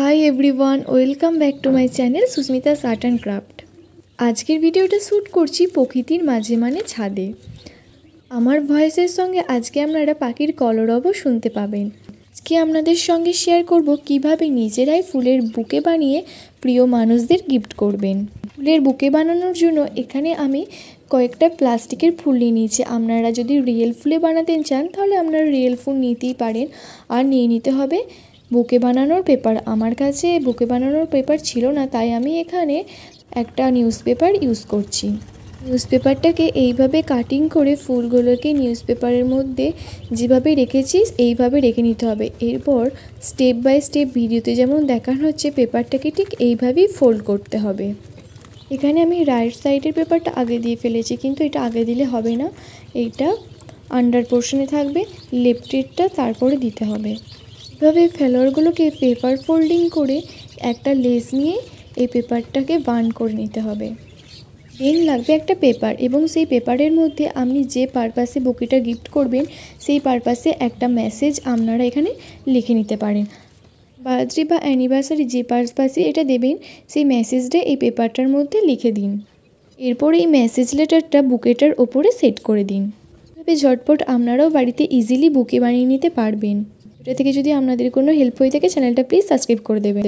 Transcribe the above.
High everyone, welcome back to my channel Susmita's art and craft. আজকের ভিডিওটা shoot করছি প্রকৃতির মাঝে মানে ছাদে। আমার ভয়েসের সঙ্গে আজকে আপনারা পাখির কলরবও শুনতে পাবেন। আজকে আপনাদের সঙ্গে শেয়ার করব কিভাবে নিজেরাই ফুলের বুকে বানিয়ে প্রিয় মানুষদের গিফট করবেন। ফুলের বুকে বানানোর জন্য এখানে আমি কয়েকটা প্লাস্টিকের ফুল নিয়ে নিয়েছি। আপনারা যদি রিয়েল ফুলে বানাতে চান তাহলে আপনারা রিয়েল ফুল নিতেই পারেন। আর নিয়ে নিতে হবে বুকে বানানোর পেপার। আমার কাছে বুকে বানানোর পেপার ছিল না, তাই আমি এখানে একটা নিউজ পেপার ইউজ করছি। নিউজ পেপারটাকে এইভাবে কাটিং করে ফুলগুলোকে নিউজ পেপারের মধ্যে যেভাবে রেখেছি এইভাবে রেখে নিতে হবে। এরপর স্টেপ বাই স্টেপ ভিডিওতে যেমন দেখানো হচ্ছে পেপারটাকে ঠিক এইভাবেই ফোল্ড করতে হবে। এখানে আমি রাইট সাইডের পেপারটা আগে দিয়ে ফেলেছি, কিন্তু এটা আগে দিলে হবে না, এইটা আন্ডার পোর্শনে থাকবে, লেফটেরটা তারপরে দিতে হবে। এভাবে ফ্লাওয়ারগুলোকে পেপার ফোল্ডিং করে একটা লেস নিয়ে এই পেপারটাকে বার্ন করে নিতে হবে। দেন লাগবে একটা পেপার, এবং সেই পেপারের মধ্যে আপনি যে পারপাসে বুকেটা গিফট করবেন সেই পারপাসে একটা মেসেজ আপনারা এখানে লিখে নিতে পারেন। বার্থডে বা অ্যানিভার্সারি যে পারপাসে এটা দেবেন সেই মেসেজটা এই পেপারটার মধ্যে লিখে দিন। এরপর এই মেসেজ লেটারটা বুকেটার ওপরে সেট করে দিন। তবে ঝটপট আপনারাও বাড়িতে ইজিলি বুকে বানিয়ে নিতে পারবেন। এটা থেকে যদি আপনাদের কোনো হেল্প হয়ে থাকে চ্যানেলটা প্লিজ সাবস্ক্রাইব করে দেবেন।